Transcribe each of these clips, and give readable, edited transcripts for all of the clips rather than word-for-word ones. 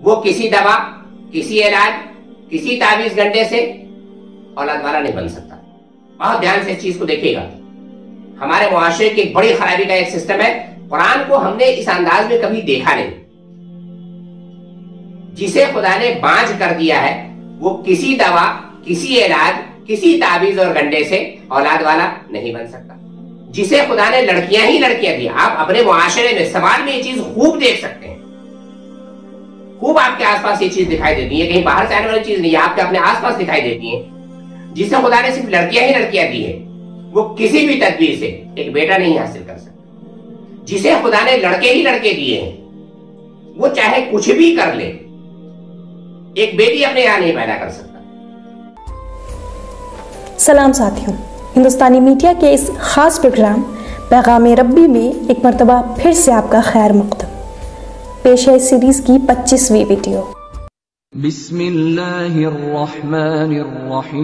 وہ کسی دوا، کسی علاج، کسی تعویذ گنڈے سے اولاد والا نہیں بن سکتا۔ بہت دھیان سے اس چیز کو دیکھیے گا۔ ہمارے معاشرے کی ایک بڑی خرابی کا ایک سسٹم ہے، قرآن کو ہم نے اس انداز میں کبھی دیکھا نہیں۔ جسے خدا نے بانجھ کر دیا ہے وہ کسی دوا، کسی علاج، کسی تعویذ اور گنڈے سے اولاد والا نہیں بن سکتا۔ جسے خدا نے لڑکیاں ہی لڑکیاں دی، آپ اپنے معاشرے میں سماج میں یہ چیز خوب دیکھ سکتے ہیں، خوب آپ کے آس پاس یہ چیز دکھائی دیتی ہے، کہیں باہر سے آنے والی چیز نہیں ہے، آپ کے اپنے آس پاس دکھائی دیتی ہے۔ جسے خدا نے صرف لڑکیاں ہی لڑکیاں دی ہے وہ کسی بھی تدبیر سے ایک بیٹا نہیں حاصل کر سکتا۔ جسے خدا نے لڑکے ہی لڑکے دیے ہیں وہ چاہے کچھ بھی کر لے، ایک بیٹی اپنے یہاں نہیں پیدا کر سکتا۔ سلام ساتھیوں، ہندوستانی میڈیا کے اس خاص پروگرام پیغام ربی میں ایک مرتبہ پھر سے آپ کا خیر مقدم۔ پیش ہے اس سیریز کی 25ویں ویڈیو۔ بسم اللہ الرحمن الرحیم۔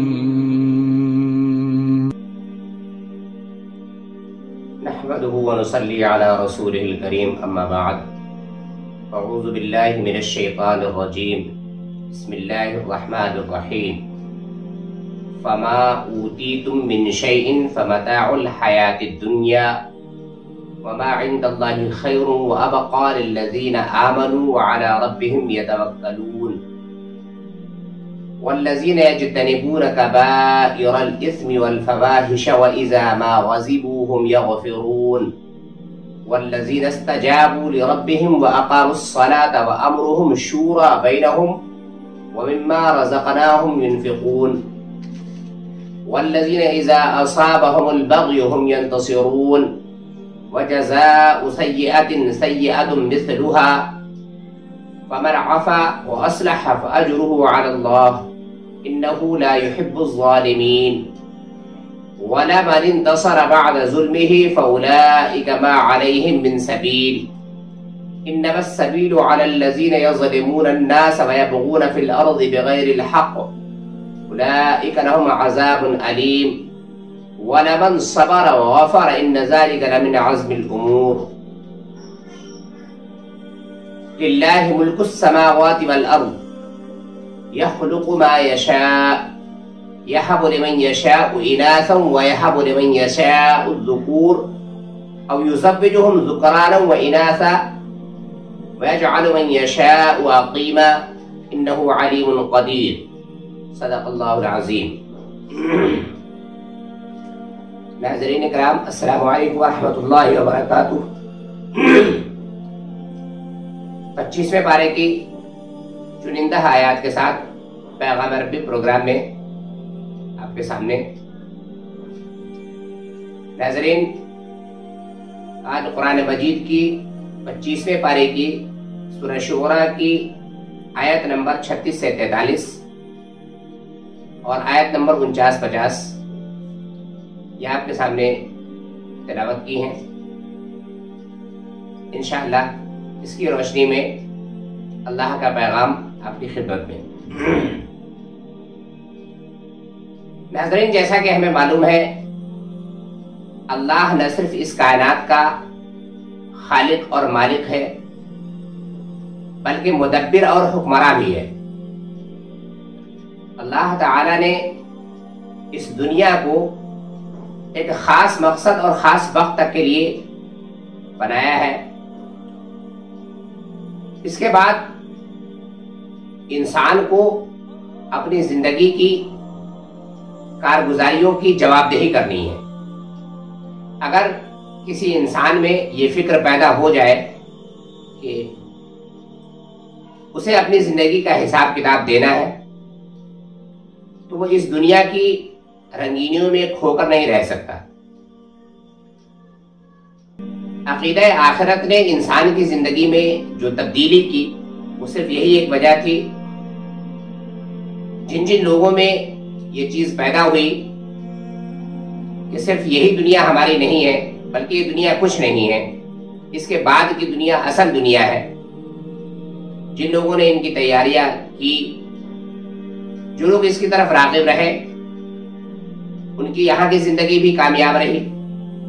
نحمده ونصلي على رسوله الكريم اما بعد اعوذ باللہ من الشیطان الرجیم بسم اللہ الرحمن الرحیم فما اوتیتم من شیء فمتاع الحیاة الدنیا وما عند اللہ خیر وابقى للذین آمنوا وعلى ربهم يتوکلون والذین یجتنبون کبائر الاثم والفواحش وإذا ما غضبوا هم يغفرون والذین استجابوا لربهم وأقاموا الصلاة وأمرهم شورى بینهم ومما رزقناهم ينفقون والذین اذا اصابهم البغی هم ينتصرون وجزاء سیئة سیئة مثلها فمن عفا واصلح فاجره على الله انه لا يحب الظالمين ولمن انتصر بعد ظلمه فاولئك ما عليهم من سبيل انما السبيل على الذين يظلمون الناس ويبغون في الارض بغير الحق اولئك لهم عذاب اليم ولمن صبر وغفر ان ذلك لمن عزم الامور للہ ملک السماوات والارض يخلق ما يشاء يهب لمن يشاء اناثا ويهب لمن يشاء الذكور او يزوجهم ذكرانا واناثا ويجعل من يشاء عقيما انه عليم قدير صدق اللہ العظیم۔ ناظرین کرام، السلام علیکم ورحمۃ اللہ وبرکاتہ۔ 25ویں پارے کی چنندہ آیات کے ساتھ پیغام ربی پروگرام میں آپ کے سامنے ناظرین، آج قرآن مجید کی 25ویں پارے کی سورہ شعراء کی آیت نمبر 36 سے 43 اور آیت نمبر 49-50 یہ آپ کے سامنے تلاوت کی ہیں۔ انشاءاللہ اس کی روشنی میں اللہ کا پیغام آپ کی خدمت میں۔ ناظرین، جیسا کہ ہمیں معلوم ہے اللہ نہ صرف اس کائنات کا خالق اور مالک ہے بلکہ مدبر اور حکمراں بھی ہے۔ اللہ تعالی نے اس دنیا کو ایک خاص مقصد اور خاص وقت تک کے لیے بنایا ہے۔ اس کے بعد انسان کو اپنی زندگی کی کارگزاریوں کی جواب دہی کرنی ہے۔ اگر کسی انسان میں یہ فکر پیدا ہو جائے کہ اسے اپنی زندگی کا حساب کتاب دینا ہے تو وہ اس دنیا کی رنگینیوں میں کھو کر نہیں رہ سکتا۔ عقیدہ آخرت نے انسان کی زندگی میں جو تبدیلی کی وہ صرف یہی ایک وجہ تھی، جن جن لوگوں میں یہ چیز پیدا ہوئی کہ صرف یہی دنیا ہماری نہیں ہے بلکہ یہ دنیا کچھ نہیں ہے، اس کے بعد کی دنیا اصل دنیا ہے۔ جن لوگوں نے ان کی تیاریاں کی، جو لوگ اس کی طرف راغب رہے، ان کی یہاں کی زندگی بھی کامیاب رہی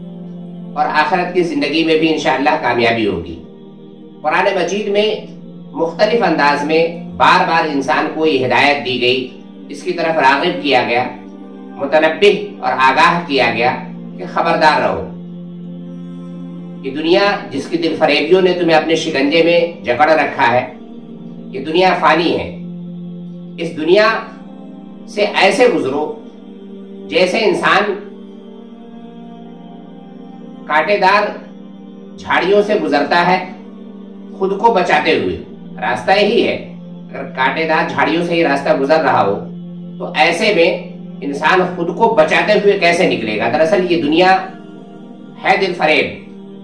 اور آخرت کی زندگی میں بھی انشاءاللہ کامیابی ہوگی۔ قرآن مجید میں مختلف انداز میں بار بار انسان کو یہ ہدایت دی گئی، اس کی طرف راغب کیا گیا، متنبہ اور آگاہ کیا گیا کہ خبردار رہو، یہ دنیا جس کی دل فریبیوں نے تمہیں اپنے شکنجے میں جکڑ رکھا ہے، یہ دنیا فانی ہے، اس دنیا سے ایسے گزرو جیسے انسان کانٹے دار جھاڑیوں سے گزرتا ہے خود کو بچاتے ہوئے۔ راستہ یہی ہے، اگر کانٹے دار جھاڑیوں سے یہ راستہ گزر رہا ہو تو ایسے میں انسان خود کو بچاتے ہوئے کیسے نکلے گا؟ دراصل یہ دنیا ہے دل فریب،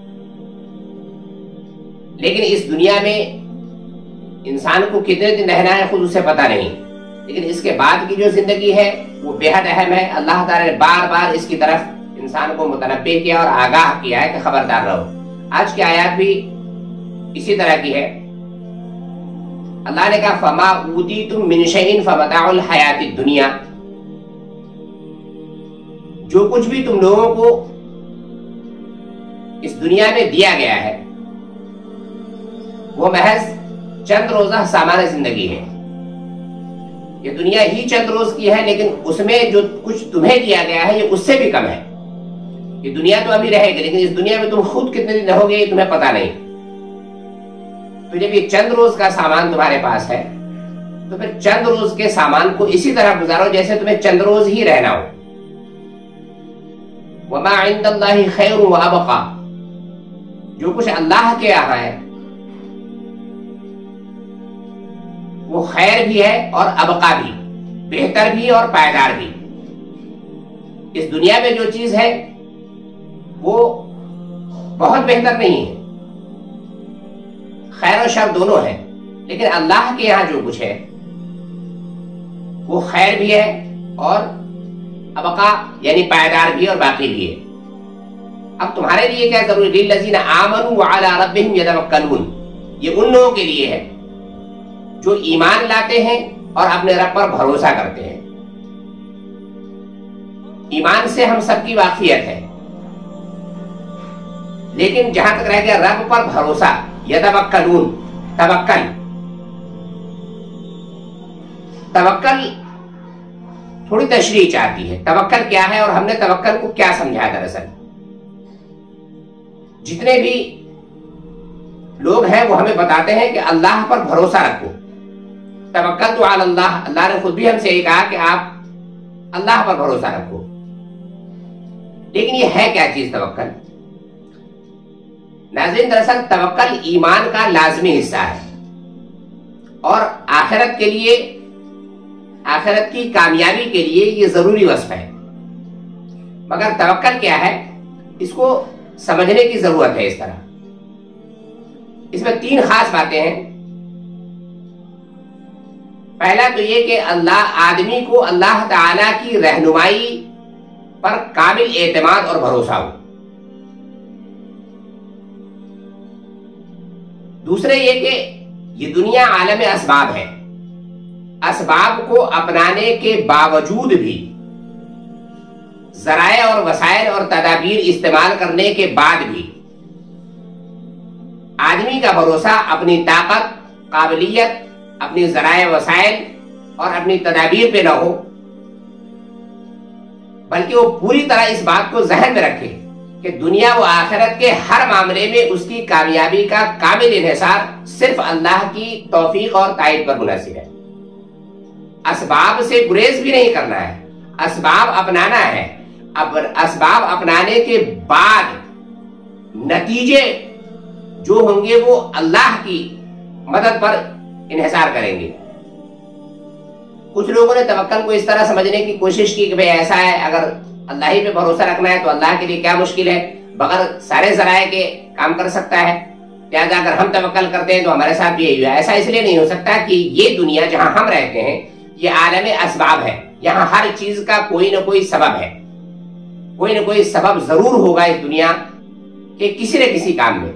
لیکن اس دنیا میں انسان کو کتنے دن رہنا ہے خود اسے پتا نہیں، لیکن اس کے بعد کی جو زندگی ہے وہ بے حد اہم ہے۔ اللہ تعالیٰ نے بار بار اس کی طرف انسان کو متنبہ کیا اور آگاہ کیا ہے کہ خبردار رہو۔ آج کی آیات بھی اسی طرح کی ہے۔ اللہ نے کہا فما اوتیتم من شیء فمتاع الحیات الدنیا، جو کچھ بھی تم لوگوں کو اس دنیا میں دیا گیا ہے وہ محض چند روزہ سامان زندگی ہے۔ یہ دنیا ہی چند روز کی ہے، لیکن اس میں جو کچھ تمہیں دیا گیا ہے یہ اس سے بھی کم ہے۔ یہ دنیا تو ابھی رہے گی، لیکن اس دنیا میں تم خود کتنے دن رہو گے یہ تمہیں پتا نہیں۔ تو جب یہ چند روز کا سامان تمہارے پاس ہے تو پھر چند روز کے سامان کو اسی طرح گزارو جیسے تمہیں چند روز ہی رہنا ہو۔ وما عند اللہ خیر وابقا، جو کچھ اللہ کے یہاں ہے وہ خیر بھی ہے اور ابقا بھی، بہتر بھی اور پائیدار بھی۔ اس دنیا میں جو چیز ہے وہ بہت بہتر نہیں ہے، خیر و شر دونوں ہے، لیکن اللہ کے یہاں جو کچھ ہے وہ خیر بھی ہے اور ابقا یعنی پائیدار بھی اور باقی بھی ہے۔ اب تمہارے لیے کیا ضروری؟ للذین آمنوا وعلی ربہم یتوکلون، یہ ان لوگوں کے لیے ہے جو ایمان لاتے ہیں اور اپنے رب پر بھروسہ کرتے ہیں۔ ایمان سے ہم سب کی واقفیت ہے، لیکن جہاں تک رہ گیا رب پر بھروسہ، یتوکلون، توکل تھوڑی تشریح چاہتی ہے۔ توکل کیا ہے اور ہم نے توکل کو کیا سمجھا؟ دراصل جتنے بھی لوگ ہیں وہ ہمیں بتاتے ہیں کہ اللہ پر بھروسہ رکھو، توکلت علی اللہ، اللہ نے خود بھی ہم سے یہ کہا کہ آپ اللہ پر بھروسہ رکھو۔ لیکن یہ ہے کیا چیز توکل؟ ناظرین دراصل توکل ایمان کا لازمی حصہ ہے اور آخرت کے لیے، آخرت کی کامیابی کے لیے یہ ضروری وصف ہے۔ مگر توکل کیا ہے اس کو سمجھنے کی ضرورت ہے۔ اس طرح اس میں تین خاص باتیں ہیں۔ پہلا تو یہ کہ اللہ آدمی کو اللہ تعالی کی رہنمائی پر کامل اعتماد اور بھروسہ ہو۔ دوسرے یہ کہ یہ دنیا عالم اسباب ہے، اسباب کو اپنانے کے باوجود بھی، ذرائع اور وسائل اور تدابیر استعمال کرنے کے بعد بھی آدمی کا بھروسہ اپنی طاقت، قابلیت، اپنی ذرائع وسائل اور اپنی تدابیر پہ نہ ہو، بلکہ وہ پوری طرح اس بات کو ذہن میں رکھے کہ دنیا و آخرت کے ہر معاملے میں اس کی کامیابی کا کامل انحصار صرف اللہ کی توفیق اور تائید پر منحصر ہے۔ اسباب سے گریز بھی نہیں کرنا ہے، اسباب اپنانا ہے۔ اب اسباب اپنانے کے بعد نتیجے جو ہوں گے وہ اللہ کی مدد پر انحصار کریں گے۔ کچھ لوگوں نے توکل کو اس طرح سمجھنے کی کوشش کی کہ بھئی ایسا ہے، اگر اللہ ہی پہ بھروسہ رکھنا ہے تو اللہ کے لیے کیا مشکل ہے، بغیر سارے ذرائع کے کام کر سکتا ہے، لہٰذا اگر ہم توکل کرتے ہیں تو ہمارے ساتھ بھی یہی ہے۔ ایسا اس لیے نہیں ہو سکتا کہ یہ دنیا جہاں ہم رہتے ہیں یہ عالم اسباب ہے، یہاں ہر چیز کا کوئی نہ کوئی سبب ہے، کوئی نہ کوئی سبب ضرور ہوگا اس دنیا کے کسی نہ کسی کام میں،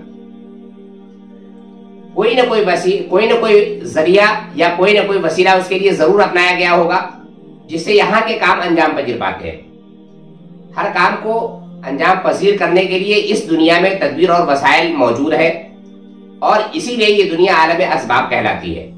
کوئی نہ کوئی ذریعہ یا کوئی نہ کوئی وسیلہ اس کے لیے ضرور اپنایا گیا ہوگا جس سے یہاں کے کام انجام پذیر پاتے ہیں۔ ہر کام کو انجام پذیر کرنے کے لیے اس دنیا میں تدبیر اور وسائل موجود ہے، اور اسی لیے یہ دنیا عالم اسباب کہلاتی ہے۔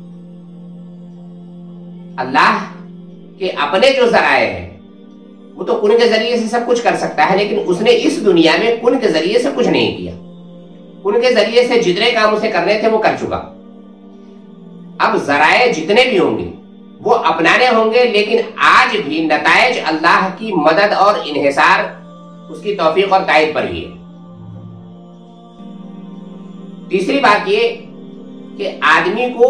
اللہ کے اپنے جو ذرائع ہیں وہ تو کن کے ذریعے سے سب کچھ کر سکتا ہے، لیکن اس نے اس دنیا میں کن کے ذریعے سے کچھ نہیں کیا۔ کن کے ذریعے سے جتنے کام اسے کرنے تھے وہ کر چکا۔ اب ذرائع جتنے بھی ہوں گے وہ اپنانے ہوں گے، لیکن آج بھی نتائج اللہ کی مدد اور انحصار اس کی توفیق اور تائید پر ہی ہے۔ تیسری بات یہ کہ آدمی کو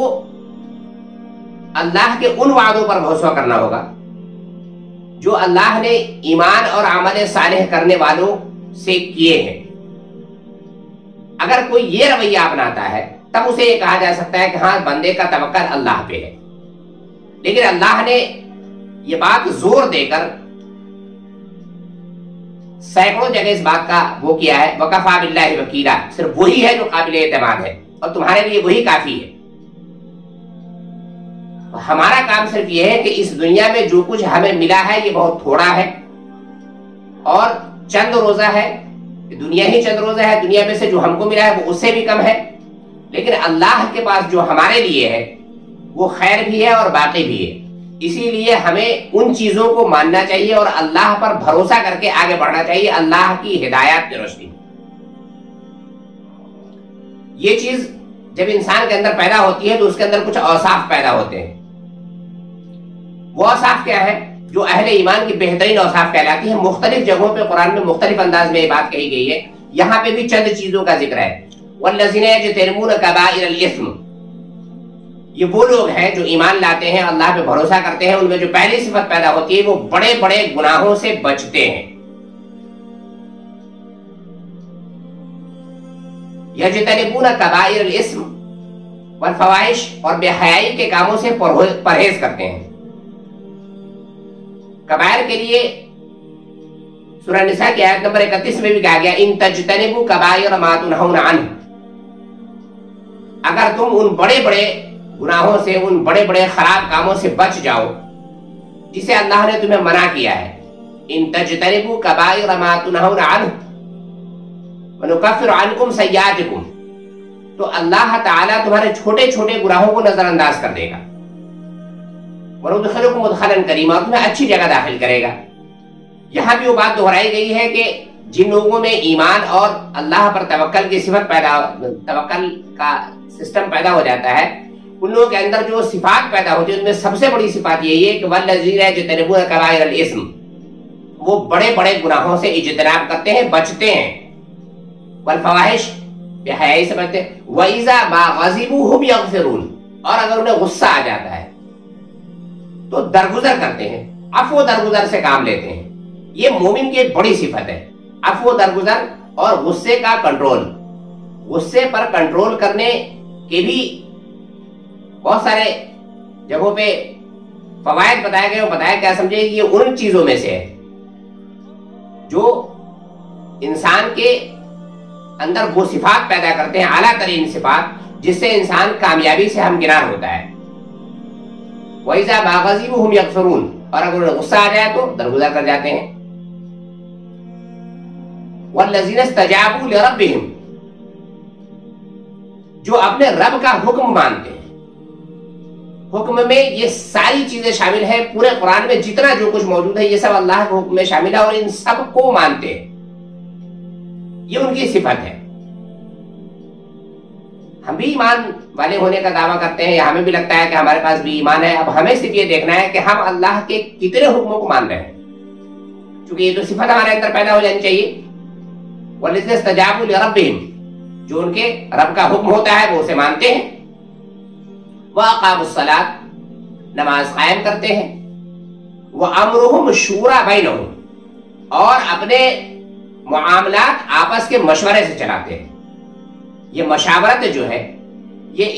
اللہ کے ان وعدوں پر بھروسہ کرنا ہوگا جو اللہ نے ایمان اور عمل صالح کرنے والوں سے کیے ہیں۔ اگر کوئی یہ رویہ اپناتا ہے تب اسے یہ کہا جا سکتا ہے کہ ہاں بندے کا توکل اللہ پہ ہے، لیکن اللہ نے یہ بات زور دے کر سینکڑوں جگہ اس بات کا وہ کیا ہے، وَكَفَى بِاللَّهِ وَكِيلًا، صرف وہی ہے جو قابل اعتماد ہے اور تمہارے لیے وہی کافی ہے۔ ہمارا کام صرف یہ ہے کہ اس دنیا میں جو کچھ ہمیں ملا ہے یہ بہت تھوڑا ہے اور چند روزہ ہے، دنیا ہی چند روزہ ہے، دنیا میں سے جو ہم کو ملا ہے وہ اس سے بھی کم ہے، لیکن اللہ کے پاس جو ہمارے لیے ہے وہ خیر بھی ہے اور باقی بھی ہے۔ اسی لیے ہمیں ان چیزوں کو ماننا چاہیے اور اللہ پر بھروسہ کر کے آگے بڑھنا چاہیے اللہ کی ہدایات کی روشنی۔ یہ چیز جب انسان کے اندر پیدا ہوتی ہے تو اس کے اندر کچھ اوصاف پیدا ہوتے ہیں۔ وہ اوصاف کیا ہے؟ جو اہل ایمان کی بہترین اوصاف کہلاتی ہیں۔ مختلف جگہوں پہ قرآن میں مختلف انداز میں یہ بات کہی گئی ہے، یہاں پہ بھی چند چیزوں کا ذکر ہے۔ وَالَّذِينَ يَجْتَنِبُونَ كَبَائِرَ الْإِثْمِ، یہ وہ لوگ ہیں جو ایمان لاتے ہیں، اللہ پہ بھروسہ کرتے ہیں، ان میں جو پہلی صفت پیدا ہوتی ہے وہ بڑے بڑے گناہوں سے بچتے ہیں۔ یجتنبون کبائر الاسم والفواحش، اور بے حیائی کے کاموں سے پرہیز کرتے ہیں۔ کبائر کے لیے سورہ نساء کی آیت نمبر 31 میں بھی کہا گیا ان تجتنبوا کبائر ما تنہون عنہ، اگر تم ان بڑے بڑے گناہوں سے، ان بڑے بڑے خراب کاموں سے بچ جاؤ جسے اللہ نے تمہیں منع کیا ہے، ان تجتنبوا کبائر ما تنہون عنہ وَنُكَفِّرُ عَنْكُمْ سَيِّئَاتِكُمْ، تو اللہ تعالیٰ تمہارے چھوٹے چھوٹے گناہوں کو نظر انداز کر دے گا، وَنُدْخِلُكُمْ مُدْخَلًا كَرِيمًا، اور تمہیں اچھی جگہ داخل کرے گا۔ یہاں بھی وہ بات دہرائی گئی ہے کہ جن لوگوں میں ایمان اور اللہ پر توکل کی صفت توکل کا سسٹم پیدا ہو جاتا ہے، ان لوگوں کے اندر جو صفات پیدا ہوتی ہے ان میں سب سے بڑی صفات یہی ہے کہ وَالَّذِينَ يَجْتَنِبُونَ كَبَائِرَ الْإِثْمِ، وہ بڑے بڑے گناہوں سے اجتناب کرتے ہیں، بچتے ہیں، والفواحش، بے حیائی سے بچتے ہیں، وَإِذَا مَا غَضِبُوا هُمْ يَغْفِرُونَ، اور اگر انہیں غصہ آ جاتا ہے تو درگزر کرتے ہیں، عفو درگزر سے کام لیتے ہیں۔ یہ مومن کی ایک بڑی صفت ہے، عفو درگزر اور غصے کا کنٹرول۔ غصے پر کنٹرول کرنے کے بھی بہت سارے جگہوں پہ فوائد بتائے گئے، بتایا کیا سمجھے، یہ ان چیزوں میں سے ہے جو انسان کے اندر وہ صفات پیدا کرتے ہیں، اعلیٰ ترین صفات، جس سے انسان کامیابی سے ہمکنار ہوتا ہے۔ وَإِذَا مَا غَضِبُوا هُمْ يَغْفِرُونَ، اور اگر انہیں غصہ آ جائے تو درگزر کر جاتے ہیں۔ وَالَّذِينَ اسْتَجَابُوا لِرَبِّهِمْ، جو اپنے رب کا حکم مانتے ہیں۔ حکم میں یہ ساری چیزیں شامل ہیں، پورے قرآن میں جتنا جو کچھ موجود ہے یہ سب اللہ کے حکم میں شامل ہے اور ان سب کو مانتے ہیں، یہ ان کی صفت ہے۔ ہم بھی ایمان والے ہونے کا دعویٰ کرتے ہیں، یا ہمیں بھی لگتا ہے کہ ہمارے پاس بھی ایمان ہے، اب ہمیں صرف یہ دیکھنا ہے کہ ہم اللہ کے کتنے حکموں کو مان رہے ہیں، چونکہ یہ تو صفت ہمارے اندر پیدا ہو جانی چاہیے۔ وَالَّذِينَ اسْتَجَابُوا لِرَبِّهِمْ، جو ان کے رب کا حکم ہوتا ہے وہ اسے مانتے ہیں۔ وَأَقَامُوا الصَّلَاةَ، نماز قائم کرتے ہیں۔ وَأَمْرُهُمْ شُورَىٰ بَيْنَهُمْ، اور اپنے معاملات آپس کے مشورے سے چلاتے ہیں۔ یہ مشاورت جو ہے یہ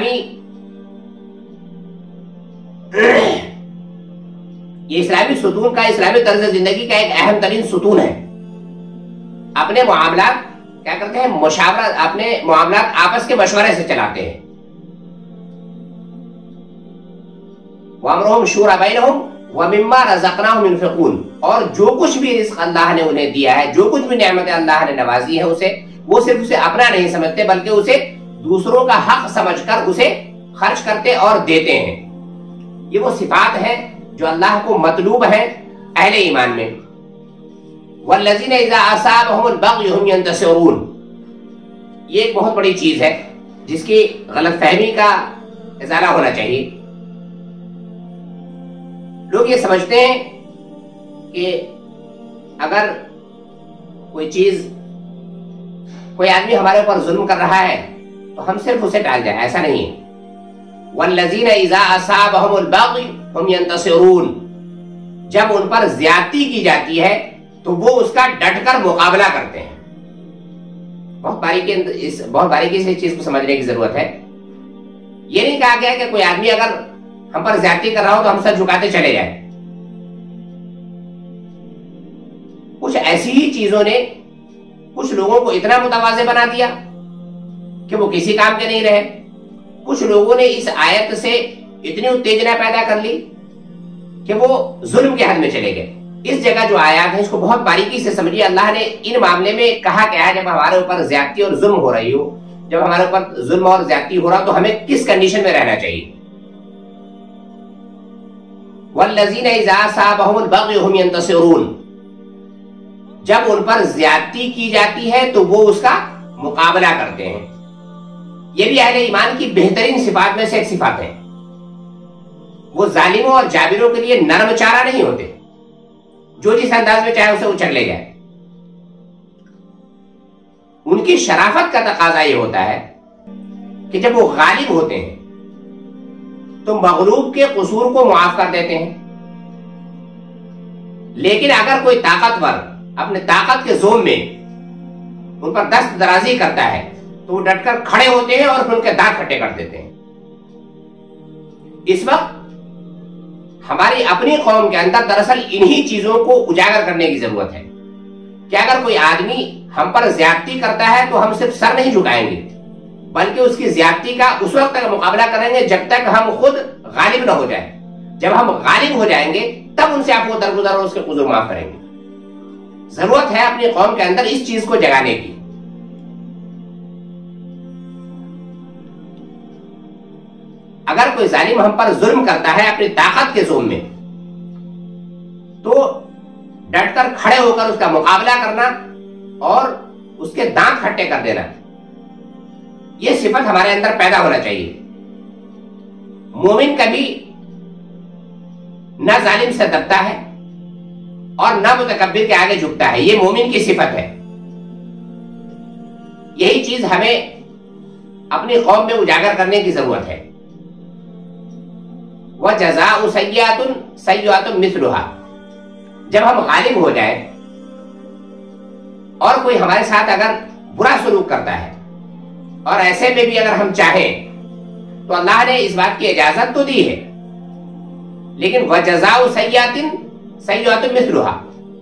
اسلامی ستون کا، اسلامی طرز زندگی کا ایک اہم ترین ستون ہے۔ اپنے معاملات کیا کرتے ہیں؟ مشاورت، اپنے معاملات آپس کے مشورے سے چلاتے ہیں۔ وَأَمْرُهُمْ شُورَىٰ بَيْنَهُمْ وَمِمَّا رَزَقْنَاهُمْ يُنْفِقُونَ، اور جو کچھ بھی رزق اللہ نے انہیں دیا ہے، جو کچھ بھی نعمت اللہ نے نوازی ہے، وہ صرف اسے اپنا نہیں سمجھتے بلکہ اسے دوسروں کا حق سمجھ کر اسے خرچ کرتے اور دیتے ہیں. یہ وہ صفات ہیں جو اللہ کو مطلوب ہیں اہل ایمان میں. والذین اذا اصابهم البغی هم ينتصرون، یہ ایک بہت بڑی چیز ہے جس کی غلط فہمی کا ازالہ ہونا چاہیے. لوگ یہ سمجھتے ہیں کہ اگر کوئی چیز، کوئی آدمی ہمارے اوپر ظلم کر رہا ہے تو ہم صرف اسے ٹال جائیں. ایسا نہیں ہے. والذین اذا اصابهم البغی هم ينتصرون، جب ان پر زیادتی کی جاتی ہے تو وہ اس کا ڈٹ کر مقابلہ کرتے ہیں. بہت باریکی سے اس چیز کو سمجھنے کی ضرورت ہے. یہ نہیں کہا گیا کہ کوئی آدمی اگر ہم پر زیادتی کر رہا ہو تو ہم سر جھکاتے چلے جائیں. کچھ ایسی ہی چیزوں نے کچھ لوگوں کو اتنا متواضع بنا دیا کہ وہ کسی کام کے نہیں رہے. کچھ لوگوں نے اس آیت سے اتنی اتےجنا پیدا کر لی کہ وہ ظلم کے حد میں چلے گئے. اس جگہ جو آیات ہے اس کو بہت باریکی سے سمجھیے. اللہ نے ان معاملے میں کہا کیا ہے. جب ہمارے اوپر زیادتی اور ظلم ہو رہی ہو، جب ہمارے اوپر ظلم اور زیادتی ہو رہا تو ہمیں کس کنڈیشن میں رہنا چاہیے. والذین اذا اصابهم البغی هم ينتصرون، جب ان پر زیادتی کی جاتی ہے تو وہ اس کا مقابلہ کرتے ہیں. یہ بھی اہل ایمان کی بہترین صفات میں سے ایک صفات ہے. وہ ظالموں اور جابروں کے لیے نرم چارہ نہیں ہوتے، جو جس انداز میں چاہے اسے اچک لے جائے. ان کی شرافت کا تقاضا یہ ہوتا ہے کہ جب وہ غالب ہوتے ہیں تو مغلوب کے قصور کو معاف کر دیتے ہیں. لیکن اگر کوئی طاقتور اپنے طاقت کے زوم میں ان پر دست درازی کرتا ہے تو وہ ڈٹ کر کھڑے ہوتے ہیں اور پھر ان کے دانت کھٹے کر دیتے ہیں. اس وقت ہماری اپنی قوم کے اندر دراصل انہی چیزوں کو اجاگر کرنے کی ضرورت ہے کہ اگر کوئی آدمی ہم پر زیادتی کرتا ہے تو ہم صرف سر نہیں جھکائیں گے، بلکہ اس کی زیادتی کا اس وقت تک مقابلہ کریں گے جب تک ہم خود غالب نہ ہو جائیں. جب ہم غالب ہو جائیں گے تب ان سے آپ کو درگزر اور اس کے قصور معاف کریں گے. ضرورت ہے اپنی قوم کے اندر اس چیز کو جگانے کی. اگر کوئی ظالم ہم پر ظلم کرتا ہے اپنی طاقت کے زوم میں تو ڈٹ کر کھڑے ہو کر اس کا مقابلہ کرنا اور اس کے دانت کھٹے کر دینا، یہ صفت ہمارے اندر پیدا ہونا چاہیے. مومن کبھی نہ ظالم سے دبتا ہے اور نہ متکبر کے آگے جھکتا ہے. یہ مومن کی صفت ہے. یہی چیز ہمیں اپنی قوم میں اجاگر کرنے کی ضرورت ہے. وَجَزَاءُ سَيِّئَةٌ سَيِّئَةٌ مِثْلُهَا، جب ہم غالب ہو جائیں اور کوئی ہمارے ساتھ اگر برا سلوک کرتا ہے اور ایسے میں بھی اگر ہم چاہیں تو اللہ نے اس بات کی اجازت تو دی ہے، لیکن وَجَزَاءُ سَيِّئَةٍ سَيِّئَةٌ مِثْلُهَا،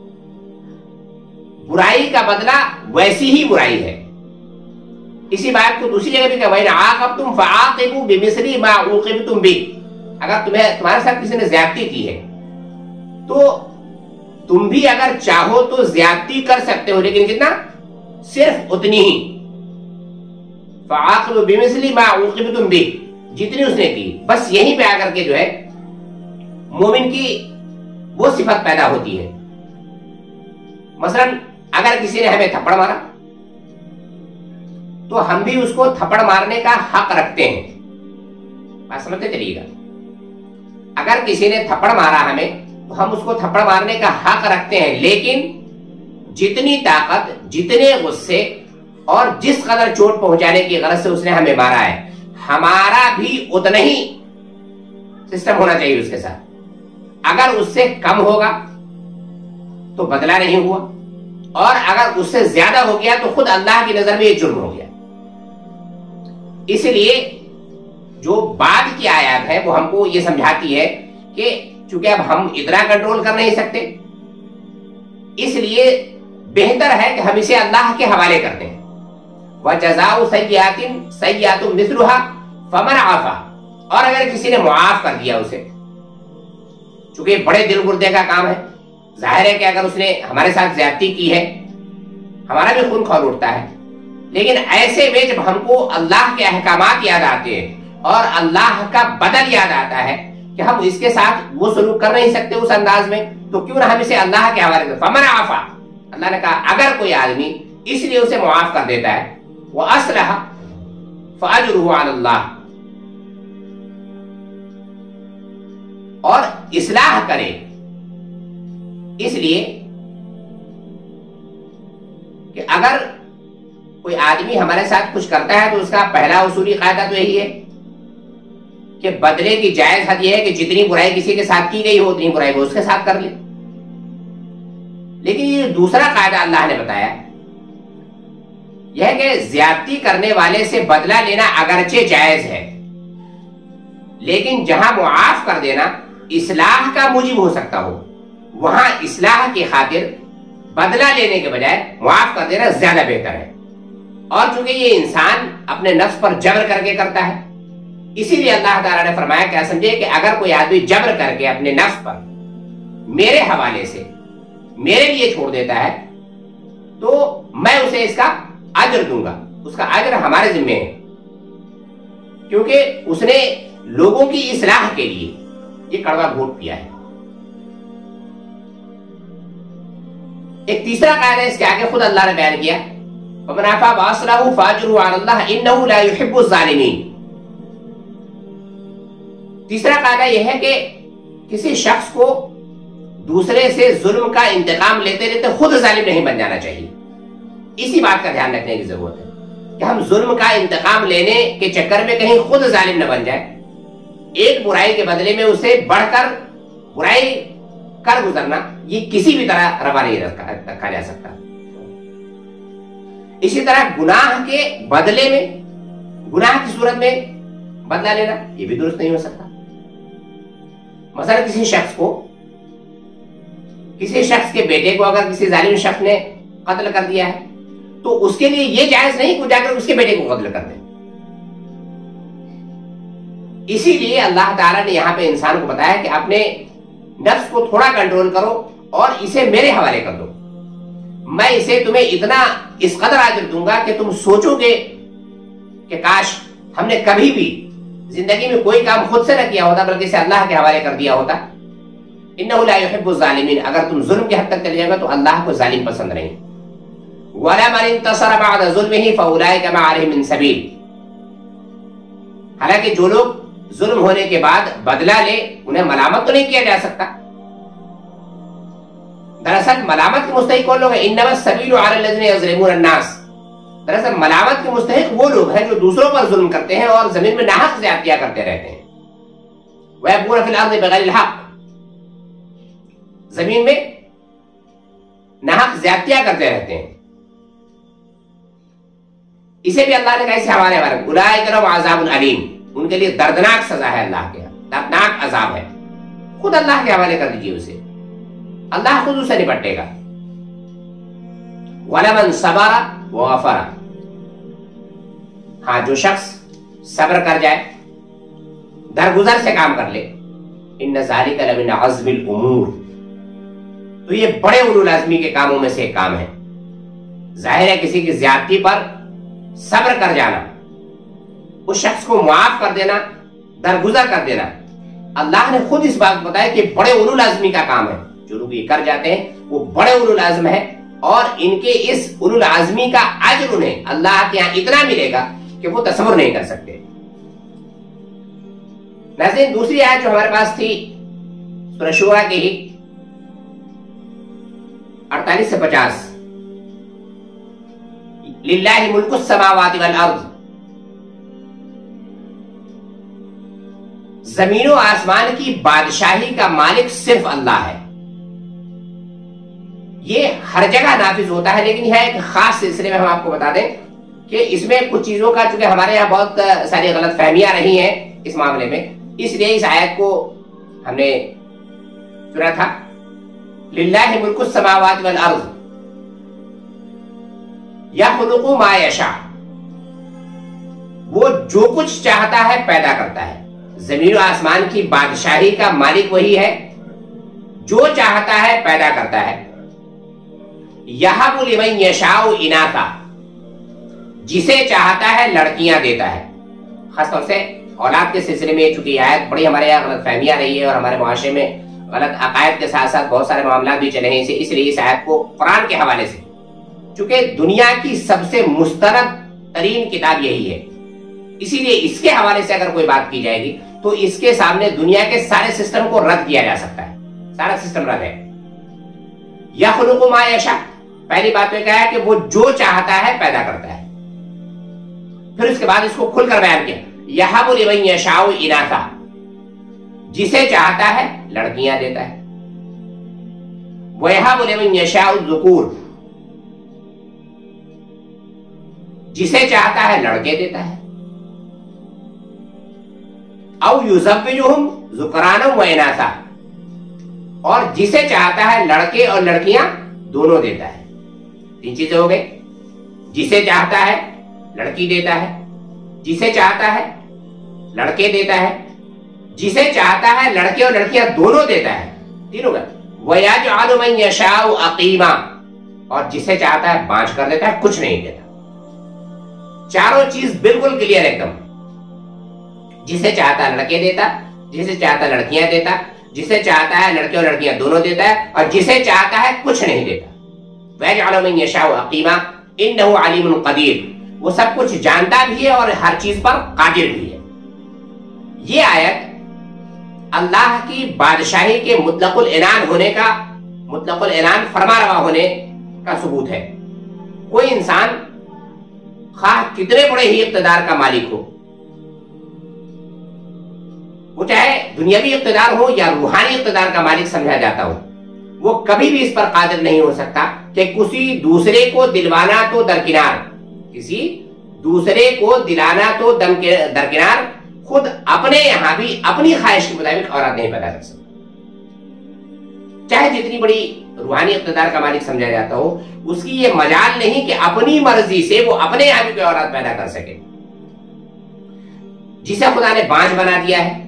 برائی کا بدلہ ویسی ہی برائی ہے. اسی بات کو دوسری جگہ بھی کہ وَإِنْ عَاقَبْتُمْ فَعَاقِبُوا بِمِثْلِ مَا عُوقِبْتُمْ بِهِ، اگر تمہارے ساتھ کسی نے زیادتی کی ہے تو تم بھی اگر چاہو تو زیادتی کر سکتے ہو، لیکن کتنا؟ صرف اتنی ہی. فَعَاقِبُوا بِمِثْلِ مَا عُوقِبْتُمْ بِهِ، جتنی اس نے کی. بس یہیں پہ آ کر کے جو ہے مومن کی وہ صفت پیدا ہوتی ہے. مثلا اگر کسی نے ہمیں تھپڑ مارا تو ہم بھی اس کو تھپڑ مارنے کا حق رکھتے ہیں. بات سمجھتے چلیے گا. اگر کسی نے تھپڑ مارا ہمیں تو ہم اس کو تھپڑ مارنے کا حق رکھتے ہیں، لیکن جتنی طاقت، جتنے غصے اور جس قدر چوٹ پہنچانے کی غرض سے اس نے ہمیں مارا ہے، ہمارا بھی اتنا ہی سسٹم ہونا چاہیے اس کے ساتھ. اگر اس سے کم ہوگا تو بدلہ نہیں ہوا، اور اگر اس سے زیادہ ہو گیا تو خود اللہ کی نظر میں یہ جرم ہو گیا. اس لیے جو بعد کی آیات ہے وہ ہم کو یہ سمجھاتی ہے کہ چونکہ اب ہم اتنا کنٹرول کر نہیں سکتے، اس لیے بہتر ہے کہ ہم اسے اللہ کے حوالے کرتے ہیں. وَجَزَاءُ سَيِّئَةٍ سَيِّئَةٌ مِثْلُهَا فَمَنْ عَفَا، اور اگر کسی نے معاف کر دیا اسے، چونکہ بڑے دل گردے کا کام ہے، ظاہر ہے کہ اگر اس نے ہمارے ساتھ زیادتی کی ہے ہمارا بھی خون کھول اٹھتا ہے، لیکن ایسے میں جب ہم کو اللہ کے احکامات یاد آتے ہیں اور اللہ کا بدل یاد آتا ہے کہ ہم اس کے ساتھ وہ سلوک کر نہیں سکتے اس انداز میں، تو کیوں نہ ہم اسے اللہ کے حوالے کریں۔ فمن عفا، اللہ نے کہا اگر کوئی آدمی اس لیے اسے معاف کر دیتا ہے، وَأَصْلَحَ فَأَجْرُهُ عَلَى اللَّهِ، اور اصلاح کرے، اس لیے کہ اگر کوئی آدمی ہمارے ساتھ کچھ کرتا ہے تو اس کا پہلا اصولی قاعدہ تو یہی ہے کہ بدلے کی جائز حد یہ ہے کہ جتنی برائی کسی کے ساتھ کی گئی ہو اتنی برائی وہ اس کے ساتھ کر لے۔ لیکن یہ دوسرا قاعدہ اللہ نے بتایا یہ ہے کہ زیادتی کرنے والے سے بدلہ لینا اگرچہ جائز ہے، لیکن جہاں معاف کر دینا اصلاح کا موجب ہو سکتا ہو، وہاں اصلاح کی خاطر بدلہ لینے کے بجائے معاف کر دینا زیادہ بہتر ہے۔ اور چونکہ یہ انسان اپنے نفس پر جبر کر کے کرتا ہے، اسی لیے اللہ تعالیٰ نے فرمایا کہ سمجھے کہ اگر کوئی آدمی جبر کر کے اپنے نفس پر میرے حوالے سے میرے لیے چھوڑ دیتا ہے تو میں اسے اس کا اجر دوں گا، اس کا اجر ہمارے ذمہ ہے، کیونکہ اس نے لوگوں کی اصلاح کے لیے یہ کڑوا گھونٹ پیا ہے۔ ایک تیسرا قاعدہ اس کے آگے خود اللہ نے بیان کیا، وَمَنْ عَفَا وَأَصْلَحَ فَأَجْرُهُ عَلَى اللَّهِ إِنَّهُ لَا يُحِبُّ الظَّالِمِينَ۔ تیسرا قاعدہ یہ ہے کہ کسی شخص کو دوسرے سے ظلم کا انتقام لیتے لیتے خود ظالم نہیں بن جانا چاہیے۔ اسی بات کا دھیان رکھنے کی ضرورت ہے کہ ہم ظلم کا انتقام لینے کے چکر میں کہیں خود ظالم نہ بن جائے، ایک برائی کے بدلے میں اسے بڑھ کر برائی کر گزرنا یہ کسی بھی طرح روا نہیں رکھا جا سکتا۔ اسی طرح گناہ کے بدلے میں، گناہ کی صورت میں بدلہ لینا یہ بھی درست نہیں ہو سکتا۔ مثلا کسی شخص کے بیٹے کو اگر کسی ظالم شخص نے قتل کر دیا ہے تو اس کے لیے یہ جائز نہیں کہ جا کر اس کے بیٹے کو قتل کر دے۔ اسی لیے اللہ تعالیٰ نے یہاں پہ انسان کو بتایا کہ اپنے نفس کو تھوڑا کنٹرول کرو اور اسے میرے حوالے کر دو، میں اسے تمہیں اتنا اس قدر اجر دوں گا کہ تم سوچو گے کہ کاش ہم نے کبھی بھی زندگی میں کوئی کام خود سے نہ کیا ہوتا بلکہ اسے اللہ کے حوالے کر دیا ہوتا۔ انہ لا يحب الظالمین، اگر تم ظلم کی حد تک چلے جاؤ گے تو اللہ کو ظالم پسند نہیں۔ وَلَمَنِ انتَصَرَ بَعْدَ ظُلْمِهِ فَأُولَٰئِكَ مَا عَلَيْهِم مِّن سَبِيلٍ، حالانکہ جو لوگ ظلم ہونے کے بعد بدلہ لے انہیں ملامت تو نہیں کیا جا سکتا۔ دراصل ملامت کے مستحق کون لوگ ہیں؟ انما السبیل علی الذین یظلمون الناس، دراصل ملامت کے مستحق وہ لوگ ہیں جو دوسروں پر ظلم کرتے ہیں اور زمین میں ناحق زیادتیاں کرتے رہتے ہیں۔ وَيَبْغُونَ فِي الْأَرْضِ بِغَيْرِ الْحَقِّ، زمین میں ناحق زیادتیاں کرتے رہتے ہیں۔ اسے بھی اللہ نے کہا اس حوالے میں اولئک لہم عذاب علیم، ان کے لیے دردناک سزا ہے، اللہ کے دردناک عذاب ہے۔ خود اللہ کے حوالے کر دیجیے اسے، اللہ خود اسے نپٹے گا۔ وَلَمَنْ صَبَرَ وَغَفَرَ، ہاں جو شخص صبر کر جائے، درگزر سے کام کر لے، ان ذالک لمن عزم الامور، تو یہ بڑے اولو العزمی کے کاموں میں سے ایک کام ہے۔ ظاہر ہے کسی کی زیادتی پر صبر کر جانا، اس شخص کو معاف کر دینا، درگزر کر دینا، اللہ نے خود اس بات بتایا کہ بڑے اولو العزمی کا کام ہے۔ جو لوگ یہ کر جاتے ہیں وہ بڑے اولو العزم ہے، اور ان کے اس اولو العزمی کا اجر انہیں اللہ کے یہاں اتنا ملے گا کہ وہ تصور نہیں کر سکتے۔ ناظرین، دوسری آیت جو ہمارے پاس تھی سورہ شورا کی ہی 48 سے 50، للہ ملک السماوات والارض، زمین و آسمان کی بادشاہی کا مالک صرف اللہ ہے۔ یہ ہر جگہ نافذ ہوتا ہے، لیکن یہاں ایک خاص سلسلے میں ہم آپ کو بتا دیں کہ اس میں کچھ چیزوں کا، چونکہ ہمارے یہاں بہت ساری غلط فہمیاں رہی ہیں اس معاملے میں، اس لیے اس آیت کو ہم نے چنا تھا۔ للہ ملک السماوات والارض یخلق ما یشاء، وہ جو کچھ چاہتا ہے پیدا کرتا ہے۔ زمین و آسمان کی بادشاہی کا مالک وہی ہے، جو چاہتا ہے پیدا کرتا ہے۔ یہب لمن یشاء اناثا، جسے چاہتا ہے لڑکیاں دیتا ہے. خاص طور سے اولاد کے سلسلے میں چونکہ آیت بڑی ہمارے یہاں غلط فہمیاں رہی ہے اور ہمارے معاشرے میں غلط عقائد کے ساتھ ساتھ بہت سارے معاملات بھی چلے ہیں، اس لیے اس آیت کو قرآن کے حوالے سے، چونکہ دنیا کی سب سے مستند ترین کتاب یہی ہے، اسی لیے اس کے حوالے سے اگر کوئی بات کی جائے گی تو اس کے سامنے دنیا کے سارے سسٹم کو رد کیا جا سکتا ہے. سارا سسٹم رد ہے. یخلق ما یشاء، پہلی بات میں کہا ہے کہ وہ جو چاہتا ہے پیدا کرتا ہے. پھر اس کے بعد اس کو کھل کر بیان کیا، یہب لمن یشاء اناثا، جسے چاہتا ہے لڑکیاں دیتا ہے. ویہب لمن یشاء الذکور، جسے چاہتا ہے لڑکے دیتا ہے. او یزوجہم ذکرانا و اناثا، اور جسے چاہتا ہے لڑکے اور لڑکیاں دونوں دیتا ہے. 3 چیزیں ہو گئی. جسے چاہتا ہے لڑکی دیتا ہے، جسے چاہتا ہے لڑکے دیتا ہے، جسے چاہتا ہے لڑکے اور لڑکیاں دونوں دیتا ہے. تینوں گئے. وَيَجْعَلُ مَن يَشَاءُ عَقِيمًا، اور جسے چاہتا ہے بانجھ کر دیتا ہے، کچھ نہیں دیتا. چاروں چیز بالکل کلیئر ایک دم. جسے چاہتا ہے لڑکے دیتا، جسے چاہتا ہے لڑکیاں دیتا، جسے چاہتا ہے لڑکے اور لڑکیاں دونوں دیتا ہے، اور جسے چاہتا ہے کچھ نہیں دیتا. وَيَجْعَلُ مَن يَشَاءُ عَقِيمًا إِنَّهُ عَلِيمٌ قَدِيرٌ، وہ سب کچھ جانتا بھی ہے اور ہر چیز پر قادر بھی ہے. یہ آیت اللہ کی بادشاہی کے مطلق العنان ہونے کا، مطلق العنان فرما روا ہونے کا ثبوت ہے. کوئی انسان خواہ کتنے بڑے ہی اقتدار کا مالک ہو، وہ چاہے دنیاوی اقتدار ہو یا روحانی اقتدار کا مالک سمجھا جاتا ہو، وہ کبھی بھی اس پر قادر نہیں ہو سکتا کہ کسی دوسرے کو دلوانا تو درکنار، کسی دوسرے کو دلانا تو درکنار، خود اپنے یہاں بھی اپنی خواہش کے مطابق اولاد نہیں پیدا کر سکتا. چاہے جتنی بڑی روحانی اقتدار کا مالک سمجھا جاتا ہو، اس کی یہ مجال نہیں کہ اپنی مرضی سے وہ اپنے یہاں بھی کوئی اولاد پیدا کر سکے. جسے خدا نے بانجھ بنا دیا ہے،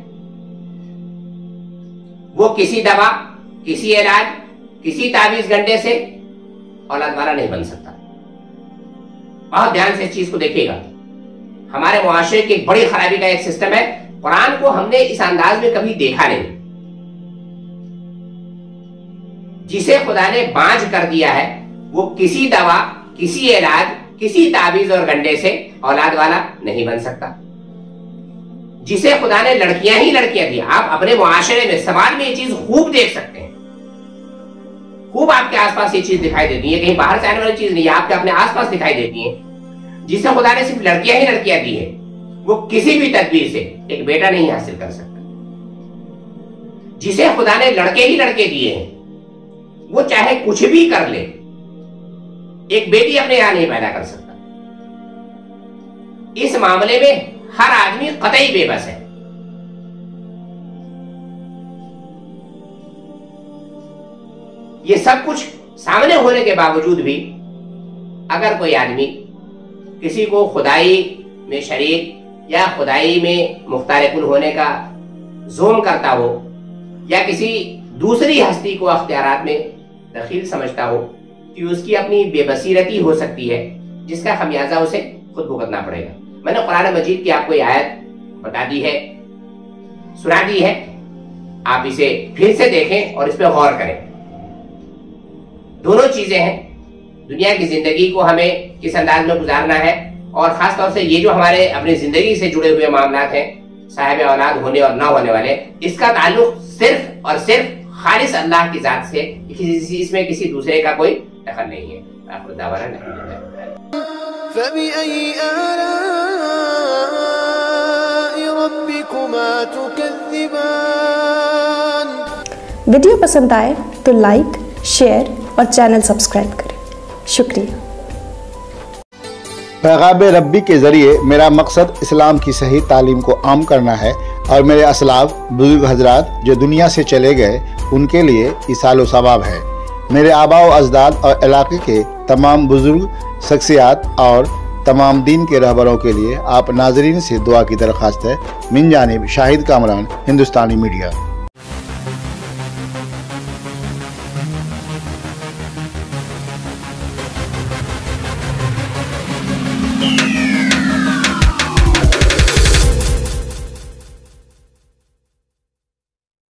وہ کسی دوا، کسی علاج، کسی تعویذ گھنٹے سے اولاد والا نہیں بن سکتا. بہت دھیان سے اس چیز کو دیکھیے گا. ہمارے معاشرے کی ایک بڑی خرابی کا ایک سسٹم ہے، قرآن کو ہم نے اس انداز میں کبھی دیکھا نہیں. جسے خدا نے بانجھ کر دیا ہے وہ کسی دوا، کسی علاج، کسی تعویذ اور گنڈے سے اولاد والا نہیں بن سکتا. جسے خدا نے لڑکیاں ہی لڑکیاں دی، آپ اپنے معاشرے میں سماج میں یہ چیز خوب دیکھ سکتے ہیں، خوب آپ کے آس پاس یہ چیز دکھائی دیتی ہے. کہیں باہر سے آنے والی چیز نہیں ہے، آپ کے اپنے آس پاس دکھائی دیتی ہے. جسے خدا نے صرف لڑکیاں ہی لڑکیاں دی ہے، وہ کسی بھی تدبیر سے ایک بیٹا نہیں حاصل کر سکتا. جسے خدا نے لڑکے ہی لڑکے دیے ہیں، وہ چاہے کچھ بھی کر لے، ایک بیٹی اپنے یہاں نہیں پیدا کر سکتا. اس معاملے میں ہر آدمی قطعی بے بس ہے. یہ سب کچھ سامنے ہونے کے باوجود بھی اگر کوئی آدمی کسی کو خدائی میں شریک یا خدائی میں مختار کل ہونے کا زوم کرتا ہو، یا کسی دوسری ہستی کو اختیارات میں دخیل سمجھتا ہو، کہ اس کی اپنی بے بصیرتی ہو سکتی ہے جس کا خمیازہ اسے خود بھگتنا پڑے گا. میں نے قرآن مجید کی آپ کو یہ آیت بتا دی ہے، سنا دی ہے، آپ اسے پھر سے دیکھیں اور اس پہ غور کریں. دونوں چیزیں ہیں. دنیا کی زندگی کو ہمیں کس انداز میں گزارنا ہے، اور خاص طور سے یہ جو ہمارے اپنی زندگی سے جڑے ہوئے معاملات ہیں، صاحب اولاد ہونے اور نہ ہونے والے، اس کا تعلق صرف اور صرف خالص اللہ کی ذات سے، اس میں کسی دوسرے کا کوئی دخل نہیں ہے. آخر دعوانا نہیں. فبأي آلاء ربكما تكذبان. ویڈیو پسند آئے تو لائک، شیئر اور چینل سبسکرائب کریں. شکریہ. پیغام ربی کے ذریعے میرا مقصد اسلام کی صحیح تعلیم کو عام کرنا ہے، اور میرے اسلاف بزرگ حضرات جو دنیا سے چلے گئے ان کے لیے ایصال و ثواب ہے. میرے آباء و اجداد اور علاقے کے تمام بزرگ شخصیات اور تمام دین کے رہبروں کے لیے آپ ناظرین سے دعا کی درخواست ہے. من جانب شاہد کامران، ہندوستانی میڈیا.